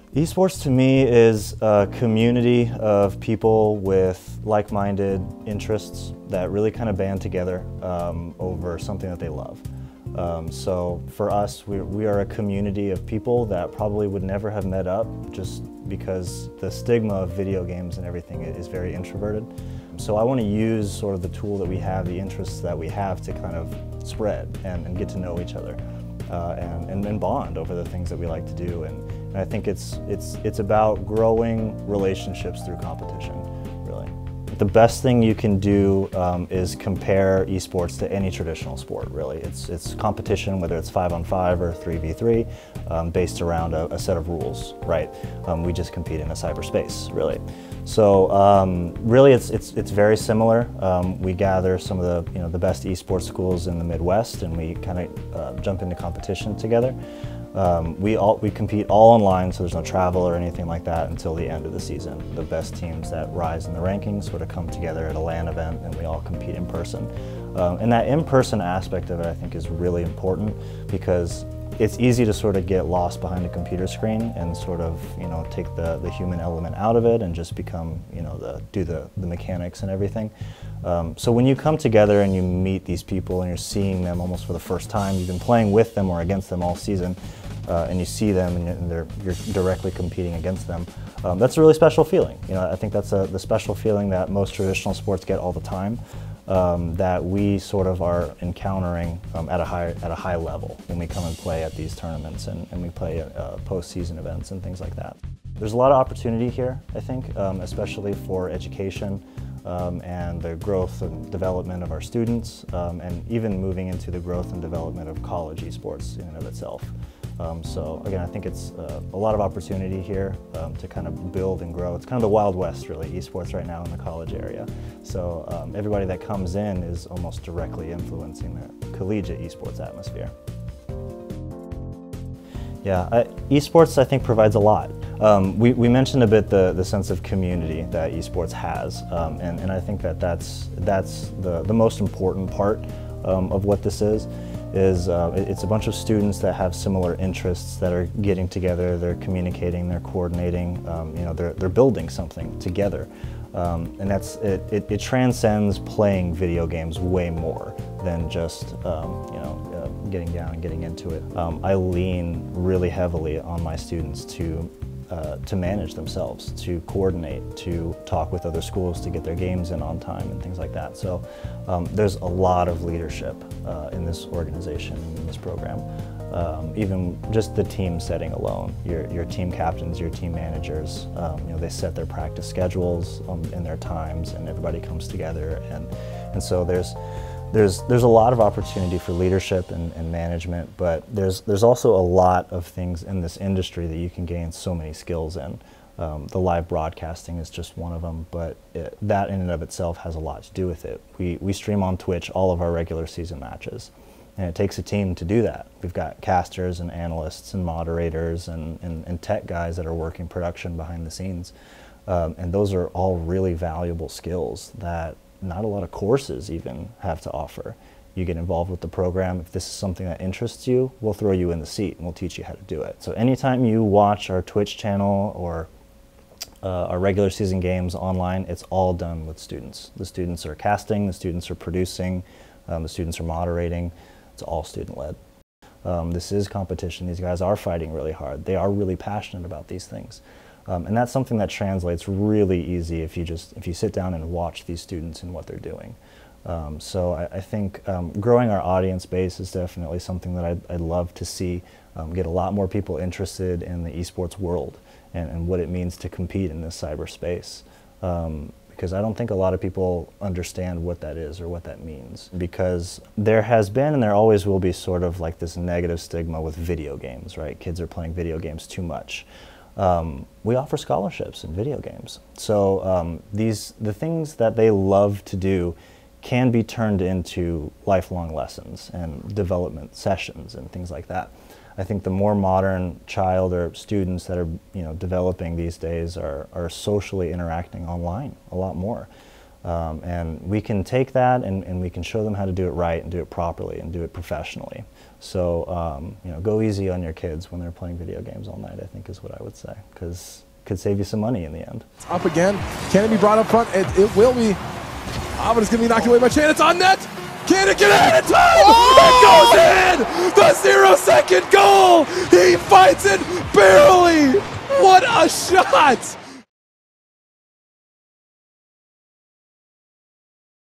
Esports to me is a community of people with like-minded interests that really kind of band together over something that they love. So for us, we are a community of people that probably would never have met up just because the stigma of video games and everything is very introverted. So I want to use sort of the tool that we have, the interests that we have to kind of spread and get to know each other and bond over the things that we like to do. And I think it's about growing relationships through competition, really. The best thing you can do is compare esports to any traditional sport, really. It's competition, whether it's 5-on-5 or 3v3, based around a set of rules, right? We just compete in a cyberspace, really. So really, it's very similar. We gather some of the best esports schools in the Midwest, and we kind of jump into competition together. We compete all online, so there's no travel or anything like that until the end of the season. The best teams that rise in the rankings sort of come together at a LAN event, and we all compete in person. And that in-person aspect of it, I think, is really important because it's easy to sort of get lost behind a computer screen and sort of, take the human element out of it and just become, do the mechanics and everything. So when you come together and you meet these people and you're seeing them almost for the first time, you've been playing with them or against them all season, and you see them and you're directly competing against them, that's a really special feeling. I think that's the special feeling that most traditional sports get all the time. That we sort of are encountering at a high level when we come and play at these tournaments and we play postseason events and things like that. There's a lot of opportunity here, I think, especially for education and the growth and development of our students, and even moving into the growth and development of college esports in and of itself. So again, I think it's a lot of opportunity here to kind of build and grow. It's kind of the Wild West, really, esports right now in the college area. So everybody that comes in is almost directly influencing the collegiate esports atmosphere. Yeah, esports I think provides a lot. We mentioned a bit the sense of community that esports has, and I think that's the most important part of what this is it's a bunch of students that have similar interests that are getting together, they're communicating, they're coordinating, they're building something together. And it transcends playing video games way more than just getting down and getting into it. I lean really heavily on my students to manage themselves, to coordinate, to talk with other schools to get their games in on time and things like that. So there's a lot of leadership in this organization, in this program. Even just the team setting alone, your team captains, your team managers, they set their practice schedules and their times, and everybody comes together, and so there's a lot of opportunity for leadership and management, but there's also a lot of things in this industry that you can gain so many skills in. The live broadcasting is just one of them, but that in and of itself has a lot to do with it. We stream on Twitch all of our regular season matches, and it takes a team to do that. We've got casters and analysts and moderators and tech guys that are working production behind the scenes, and those are all really valuable skills that not a lot of courses even have to offer. You get involved with the program. If this is something that interests you, we'll throw you in the seat and we'll teach you how to do it. So anytime you watch our Twitch channel or our regular season games online, it's all done with students. The students are casting, the students are producing, the students are moderating. It's all student-led. This is competition. These guys are fighting really hard. They are really passionate about these things. And that's something that translates really easy if you sit down and watch these students and what they're doing. So I think growing our audience base is definitely something that I'd love to see get a lot more people interested in the esports world and what it means to compete in this cyberspace. Because I don't think a lot of people understand what that is or what that means. Because there has been and there always will be sort of like this negative stigma with video games, right? Kids are playing video games too much. We offer scholarships in video games. So the things that they love to do can be turned into lifelong lessons and development sessions and things like that. I think the more modern child or students that are developing these days are socially interacting online a lot more. And we can take that and we can show them how to do it right and do it properly and do it professionally. So, you know, go easy on your kids when they're playing video games all night, I think is what I would say, because it could save you some money in the end. Up again. Can it be brought up front? It will be. Ah, but it's going to be knocked away by Chan. It's on net. Can it get in? It's time! Oh! It goes in! The 0-second goal! He fights it barely! What a shot!